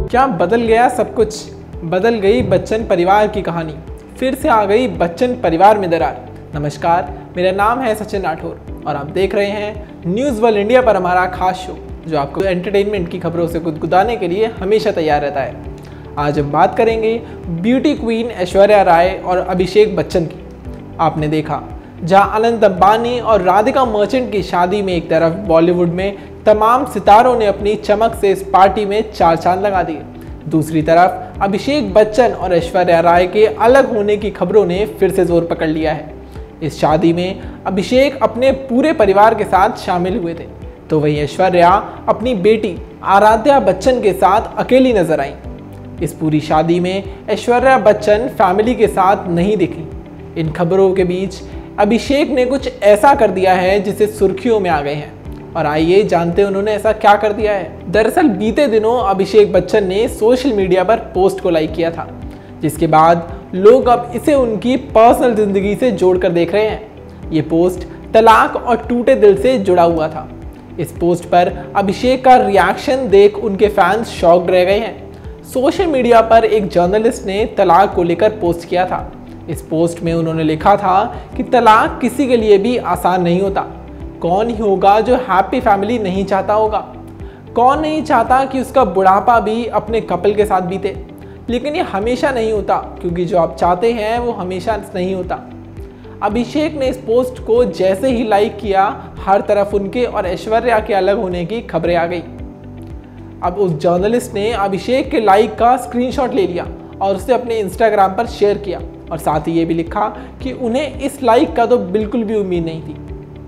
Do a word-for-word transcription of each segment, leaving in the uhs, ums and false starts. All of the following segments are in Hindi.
क्या बदल गया सब कुछ? बदल गई बच्चन परिवार की कहानी, फिर से आ गई बच्चन परिवार में दरार। नमस्कार, मेरा नाम है सचिन राठौर और आप देख रहे हैं न्यूज़ वर्ल्ड इंडिया पर हमारा खास शो, जो आपको एंटरटेनमेंट की खबरों से गुदगुदाने के लिए हमेशा तैयार रहता है। आज हम बात करेंगे ब्यूटी क्वीन ऐश्वर्या राय और अभिषेक बच्चन की। आपने देखा, जहां अनंत अंबानी और राधिका मर्चेंट की शादी में एक तरफ बॉलीवुड में तमाम सितारों ने अपनी चमक से इस पार्टी में चार चांद लगा दिए, दूसरी तरफ अभिषेक बच्चन और ऐश्वर्या राय के अलग होने की खबरों ने फिर से जोर पकड़ लिया है। इस शादी में अभिषेक अपने पूरे परिवार के साथ शामिल हुए थे, तो वहीं ऐश्वर्या अपनी बेटी आराध्या बच्चन के साथ अकेली नजर आई। इस पूरी शादी में ऐश्वर्या बच्चन फैमिली के साथ नहीं दिखी। इन खबरों के बीच अभिषेक ने कुछ ऐसा कर दिया है जिसे सुर्खियों में आ गए हैं, और आइए जानते हैं उन्होंने ऐसा क्या कर दिया है। दरअसल बीते दिनों अभिषेक बच्चन ने सोशल मीडिया पर पोस्ट को लाइक किया था, जिसके बाद लोग अब इसे उनकी पर्सनल जिंदगी से जोड़कर देख रहे हैं। ये पोस्ट तलाक और टूटे दिल से जुड़ा हुआ था। इस पोस्ट पर अभिषेक का रिएक्शन देख उनके फैंस शॉक्ड रह गए हैं। सोशल मीडिया पर एक जर्नलिस्ट ने तलाक को लेकर पोस्ट किया था। इस पोस्ट में उन्होंने लिखा था कि तलाक किसी के लिए भी आसान नहीं होता। कौन ही होगा जो हैप्पी फैमिली नहीं चाहता होगा? कौन नहीं चाहता कि उसका बुढ़ापा भी अपने कपल के साथ बीते? लेकिन ये हमेशा नहीं होता, क्योंकि जो आप चाहते हैं वो हमेशा नहीं होता। अभिषेक ने इस पोस्ट को जैसे ही लाइक किया, हर तरफ उनके और ऐश्वर्या के अलग होने की खबरें आ गई। अब उस जर्नलिस्ट ने अभिषेक के लाइक का स्क्रीनशॉट ले लिया और उसे अपने इंस्टाग्राम पर शेयर किया, और साथ ही ये भी लिखा कि उन्हें इस लाइक का तो बिल्कुल भी उम्मीद नहीं थी।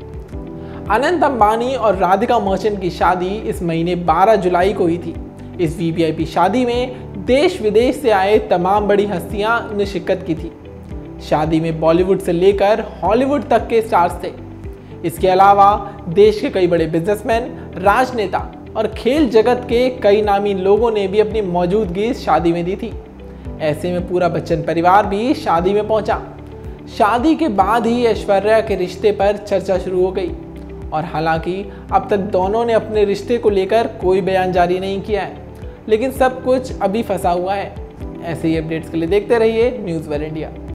अनंत अंबानी और राधिका मर्चेंट की शादी इस महीने बारह जुलाई को हुई थी। इस वीवीआईपी शादी में देश विदेश से आए तमाम बड़ी हस्तियां ने शिरकत की थी। शादी में बॉलीवुड से लेकर हॉलीवुड तक के स्टार्स थे। इसके अलावा देश के कई बड़े बिजनेसमैन, राजनेता और खेल जगत के कई नामी लोगों ने भी अपनी मौजूदगी इस शादी में दी थी। ऐसे में पूरा बच्चन परिवार भी शादी में पहुंचा। शादी के बाद ही ऐश्वर्या के रिश्ते पर चर्चा शुरू हो गई, और हालांकि अब तक दोनों ने अपने रिश्ते को लेकर कोई बयान जारी नहीं किया है, लेकिन सब कुछ अभी फंसा हुआ है। ऐसे ही अपडेट्स के लिए देखते रहिए न्यूज़ वर्ल्ड इंडिया।